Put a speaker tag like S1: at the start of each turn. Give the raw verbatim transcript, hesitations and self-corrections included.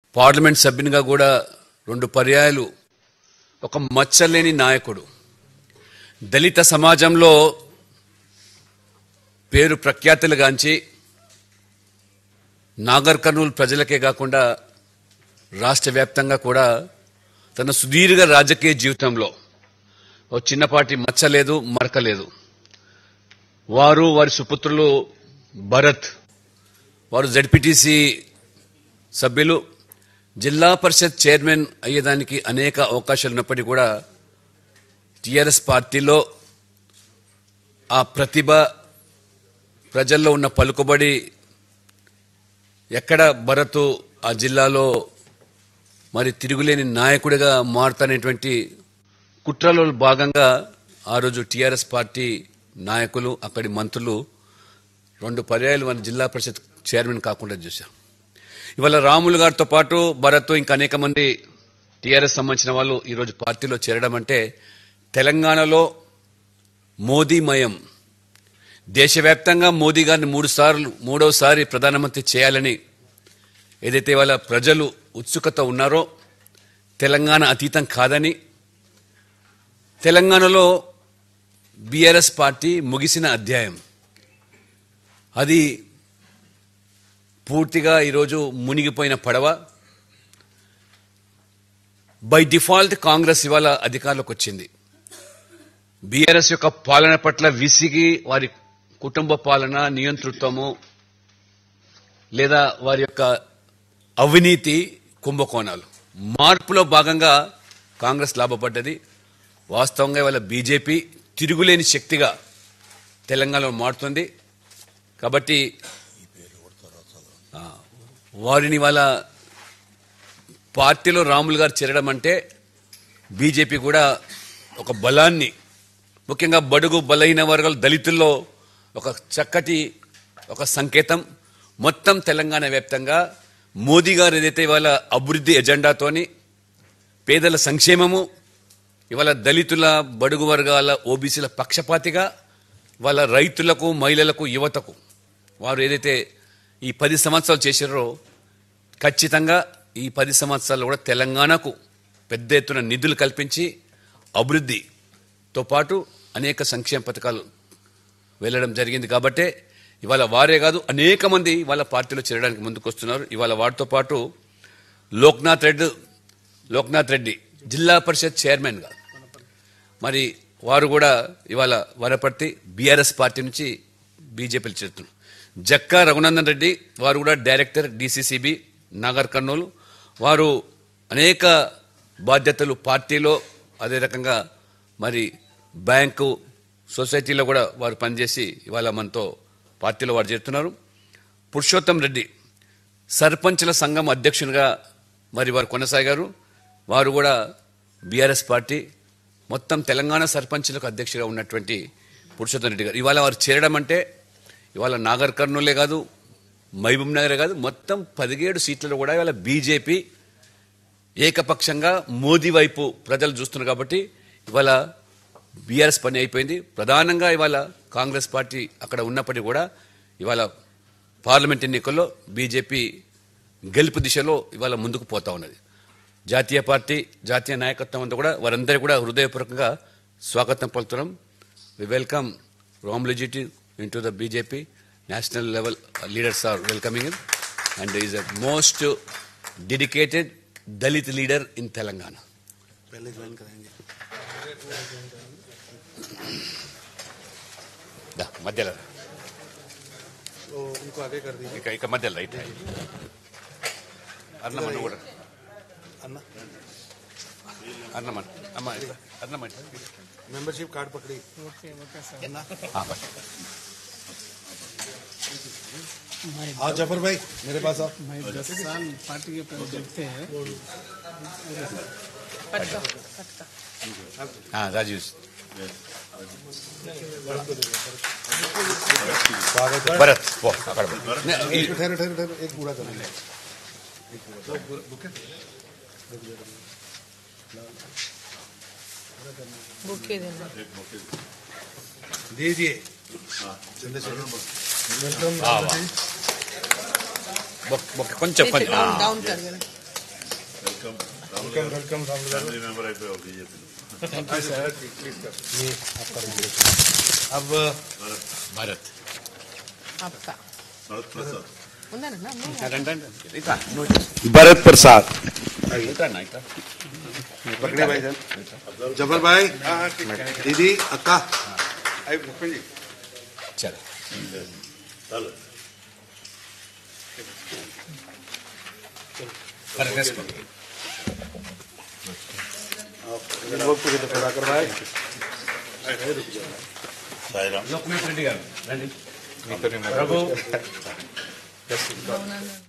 S1: Parliament సభ్యునిగా కూడా రెండు పర్యాయాలు ఒక మచ్చలేని నాయకుడు, దళిత సమాజంలో పేరు ప్రఖ్యాతులుగాంచి నాగర్ కర్నూలు ప్రజలకే కాకుండా రాష్ట్ర వ్యాప్తంగా కూడా తన సుదీర్ఘ రాజకీయ జీవితంలో ఓ చిన్నపాటి మచ్చ లేదు, మరక లేదు. వారు వారి సుపుత్రులు భరత్, వారు జెడ్పీటీసీ సభ్యులు, జిల్లా పరిషత్ చైర్మన్ అయ్యేదానికి అనేక అవకాశాలు ఉన్నప్పటికీ కూడా టీఆర్ఎస్ పార్టీలో ఆ ప్రతిభ, ప్రజల్లో ఉన్న పలుకుబడి ఎక్కడ భరత్ ఆ జిల్లాలో మరి తిరుగులేని నాయకుడిగా మారుతానేటువంటి కుట్రలో భాగంగా ఆ రోజు టీఆర్ఎస్ పార్టీ నాయకులు, అక్కడి మంత్రులు రెండు పర్యాయాలు మన జిల్లా పరిషత్ చైర్మన్ కాకుండా చూశాం. ఇవాళ రాములు గారితో పాటు భరత్ ఇంకా అనేక మంది టీఆర్ఎస్ సంబంధించిన వాళ్ళు ఈరోజు పార్టీలో చేరడం అంటే తెలంగాణలో మోదీమయం, దేశవ్యాప్తంగా మోదీ గారిని మూడు సార్లు మూడవసారి ప్రధానమంత్రి చేయాలని ఏదైతే వాళ్ళ ప్రజలు ఉత్సుకత ఉన్నారో, తెలంగాణ అతీతం కాదని, తెలంగాణలో బీఆర్ఎస్ పార్టీ ముగిసిన అధ్యాయం అది పూర్తిగా ఈరోజు మునిగిపోయిన పడవ. బై డిఫాల్ట్ కాంగ్రెస్ ఇవాళ అధికారంలోకి వచ్చింది. బీఆర్ఎస్ యొక్క పాలన పట్ల విసిగి వారి కుటుంబ పాలన, నియంతృత్వము లేదా వారి యొక్క అవినీతి కుంభకోణాలు మార్పులో భాగంగా కాంగ్రెస్ లాభపడ్డది. వాస్తవంగా ఇవాళ బీజేపీ తిరుగులేని శక్తిగా తెలంగాణలో మారుతుంది. కాబట్టి వారిని వాళ్ళ పార్టీలో రాములు గారు చేరడం అంటే బీజేపీ కూడా ఒక బలాన్ని, ముఖ్యంగా బడుగు బలహీన వర్గాల దళితుల్లో ఒక చక్కటి ఒక సంకేతం. మొత్తం తెలంగాణ వ్యాప్తంగా మోదీ గారు ఏదైతే ఇవాళ అభివృద్ధి ఎజెండాతోని పేదల సంక్షేమము, ఇవాళ దళితుల, బడుగు వర్గాల, ఓబీసీల పక్షపాతిగా వాళ్ళ రైతులకు, మహిళలకు, యువతకు వారు ఏదైతే ఈ పది సంవత్సరాలు చేశారో ఖచ్చితంగా ఈ పది సంవత్సరాలు కూడా తెలంగాణకు పెద్ద ఎత్తున నిధులు కల్పించి అభివృద్ధితో పాటు అనేక సంక్షేమ పథకాలు వెళ్ళడం జరిగింది. కాబట్టే ఇవాళ వారే కాదు అనేక మంది వాళ్ళ పార్టీలో చేరడానికి ముందుకు వస్తున్నారు. ఇవాళ వాటితో పాటు లోక్నాథ్ రెడ్డి లోక్నాథ్ రెడ్డి జిల్లా పరిషత్ చైర్మన్గా మరి వారు కూడా ఇవాళ వనపర్తి బీఆర్ఎస్ పార్టీ నుంచి బీజేపీలో చేరుతున్నారు. జక్కా రఘునందన్ రెడ్డి వారు కూడా డైరెక్టర్ డీసీసీబీ నాగర్ కర్నూలు. వారు అనేక బాధ్యతలు పార్టీలో, అదే రకంగా మరి బ్యాంకు, సొసైటీలో కూడా వారు పనిచేసి ఇవాళ మనతో పార్టీలో వారు చేరుతున్నారు. పురుషోత్తం రెడ్డి సర్పంచుల సంఘం అధ్యక్షునిగా మరి వారు కొనసాగారు. వారు కూడా బీఆర్ఎస్ పార్టీ మొత్తం తెలంగాణ సర్పంచులకు అధ్యక్షుడిగా ఉన్నటువంటి పురుషోత్తం రెడ్డి గారు ఇవాళ వారు చేరడం అంటే ఇవాళ నాగర్ కర్నూలే కాదు, మహబూబ్ నగరే కాదు, మొత్తం పదిహేడు సీట్లలో కూడా ఇవాళ బీజేపీ ఏకపక్షంగా మోదీ వైపు ప్రజలు చూస్తున్నారు. కాబట్టి ఇవాళ బీఆర్ఎస్ పని అయిపోయింది. ప్రధానంగా ఇవాళ కాంగ్రెస్ పార్టీ అక్కడ ఉన్నప్పటికీ కూడా ఇవాళ పార్లమెంట్ ఎన్నికల్లో బీజేపీ గెలుపు దిశలో ఇవాళ ముందుకు పోతా ఉన్నది. జాతీయ పార్టీ, జాతీయ నాయకత్వం అంతా కూడా వారందరూ కూడా హృదయపూర్వకంగా స్వాగతం పలుకుతున్నాం. We welcome Ramulu ji into the B J P. National level uh, leaders are welcoming him, and he is a most uh, dedicated Dalit leader in Telangana. पहले ज्वाइन कराएंगे. दा मध्य ला. तो उनको आगे कर दीजिए. एक एक मध्य राइट है. अन्ना मनु कोड़ा. अन्ना. अन्ना मनु. अम्मा अन्ना मनु. मेंबरशिप कार्ड पकड़ी. Okay okay sir. अन्ना. हाँ बस. हाँ जफर भाई मेरे पास आओ. मैं दस साल पार्टी के प्रेसिडेंट थे. हाँ राजीव भरत वो ठहरो ठहरो ठहरो एक पूरा कर बुके देना दीजिए. కొంచెం కొంచెం డౌన్ కర్
S2: welcome welcome Ramulu garu
S3: family member అయిపోయావు BJP
S2: thank you sir please ये आपका अब
S1: భారత్
S4: आपका
S3: భరత్ ప్రసాద్
S4: ఉందన్నా
S2: भरत प्रसाद
S5: पकड़े भाई जान जफर भाई दीदी अक्का आई भूपेन जी
S1: చలో
S3: చాలు
S1: భారత్ వేసుకోండి.
S5: लोग को तो पड़ा कर भाई
S3: సాయిరామ్
S1: లోక్నాథ్ రెడ్డి గారు రండి
S2: మీతో
S1: ప్రభు
S4: అవునన్నా